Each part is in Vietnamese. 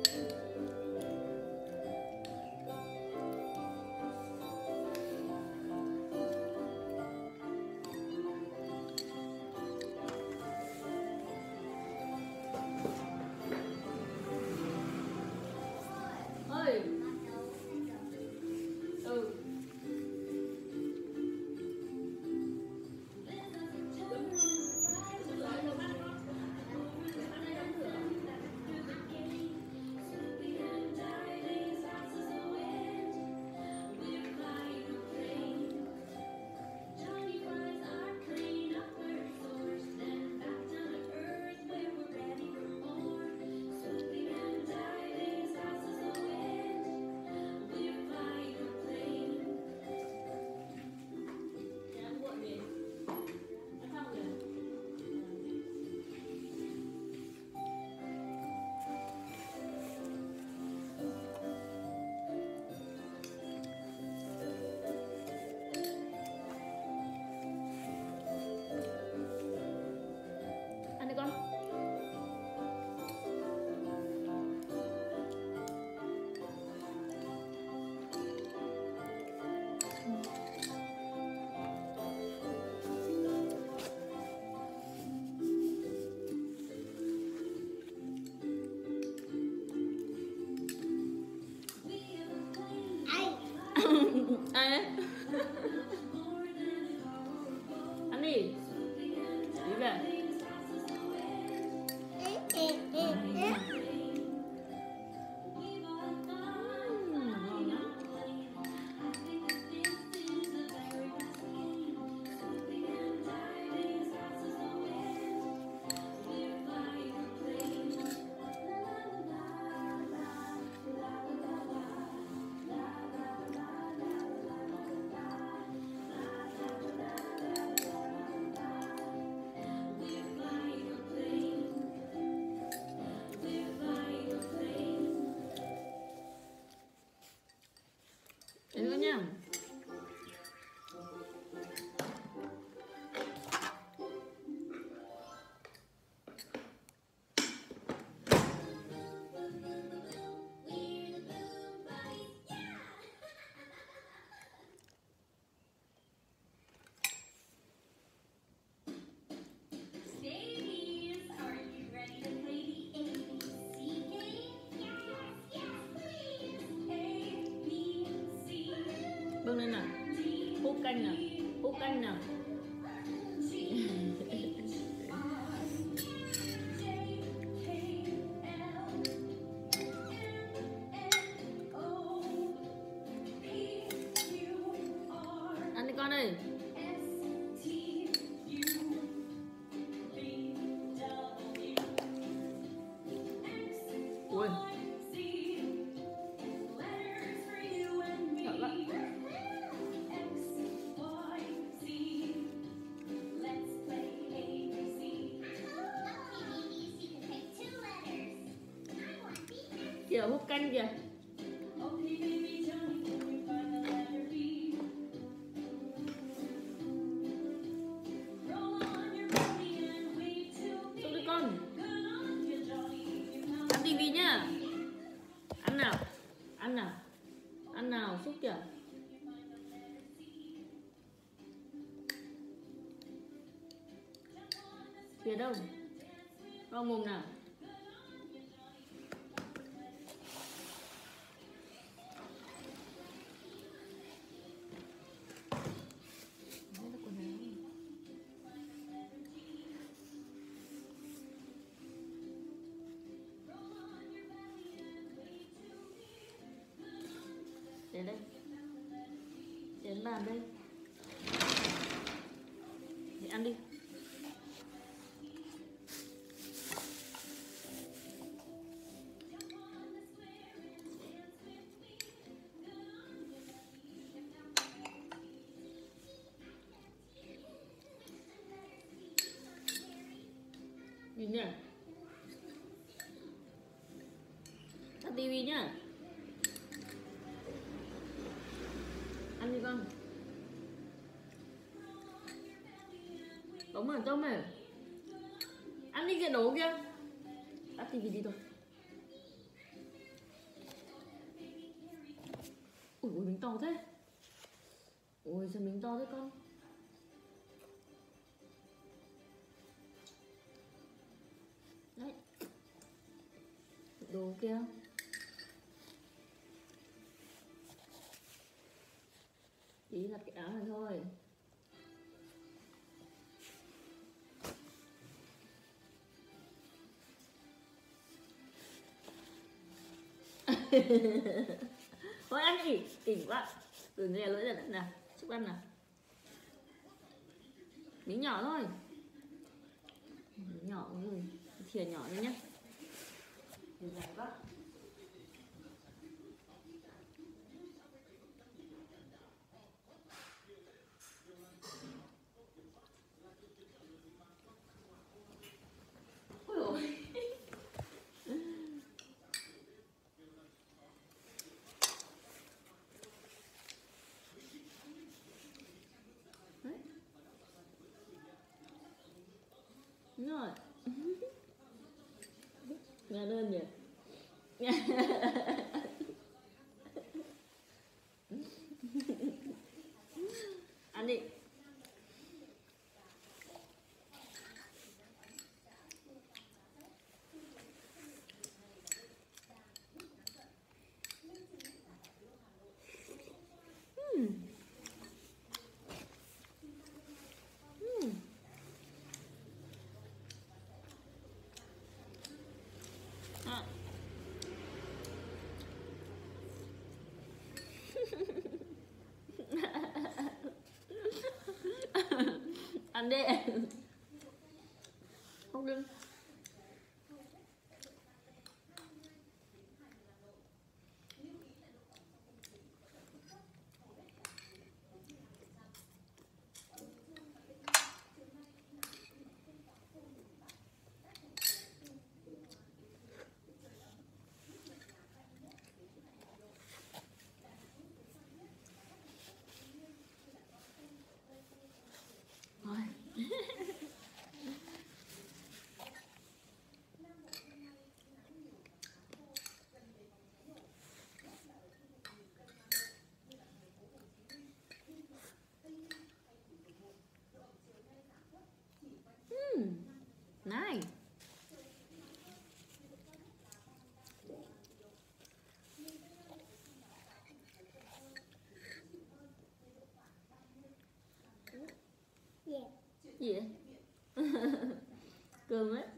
ơi. Ừ. Ăn đi con. Ai đấy? Ăn đi. Đi về. Ngon lắm. Đến nữa nha. Bưng lên nào. Hút canh nào. Hút canh nào. Ăn đi con ơi. Ui. Sợ lắm. Kìa hút canh kìa. Xuống đi con. Ăn tivi nhá. Ăn nào. Ăn nào. Ăn nào xúc kìa. Kìa đâu. Vào mồm nào. Đến đây. Đến bàn đây. Thì ăn đi. Nhìn nhỉ. Tắt tivi nhá. Ăn đi con. Bóng ở trong này. Ăn đi cái đồ kia. Tắt tivi đi thôi. Ui, miếng to thế. Ôi sao miếng to thế con. Đấy. Đồ kia. Tí giặt cái áo này thôi. Thôi ăn đi, tỉnh quá. Đừng nghe lưỡi ra nào, chúc ăn nào. Miếng nhỏ thôi. Miếng nhỏ rồi, thìa nhỏ thôi nhé. Thìa dài quá. Ôi dồi. Đấy. Đúng rồi. Nghe đơn nhỉ. Ăn đi. À. Ăn đi. Không đừng. Thôi. Này. Gì vậy? Cơm ấy.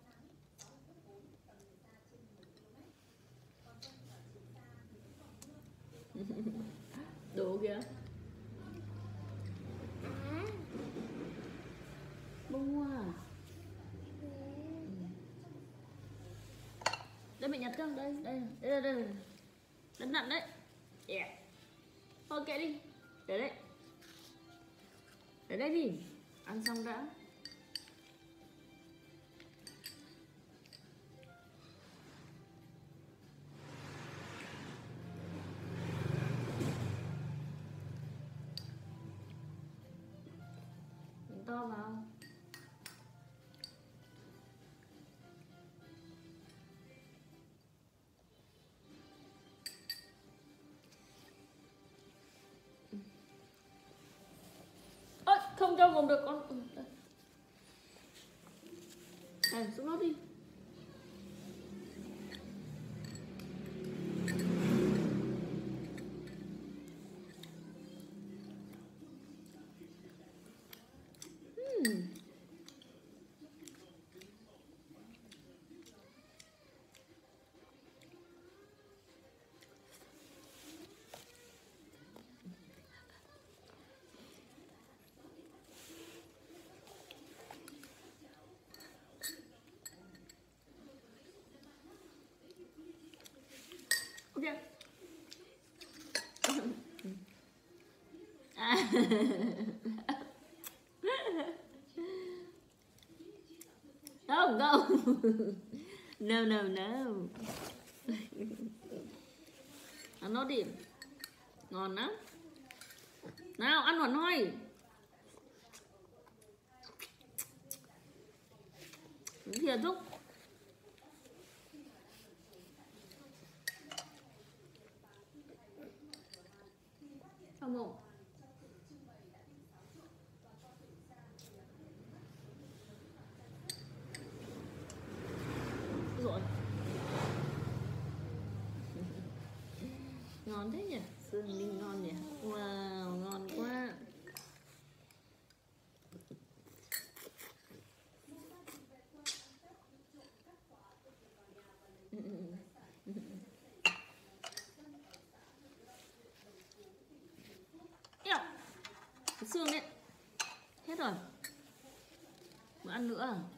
Đồ kìa. Bông hoa. Đây mẹ nhặt cho. Đây. Đất nặng đấy. Yeah. Thôi kệ đi. Để đấy. Để đây đi. Ăn xong đã. Miếng to vào. Ôi, không cho vùng được con. Này, xuống nó đi. Ok. À. Không, không. No. Ăn nó đi. Ngon lắm. Nào, ăn hoàn thôi. Thìa thúc. rồi. Ngon thế nhỉ, xương ninh ngon nhỉ. Wow, ngon quá. Eo, cái xương đấy hết rồi, muốn ăn nữa à?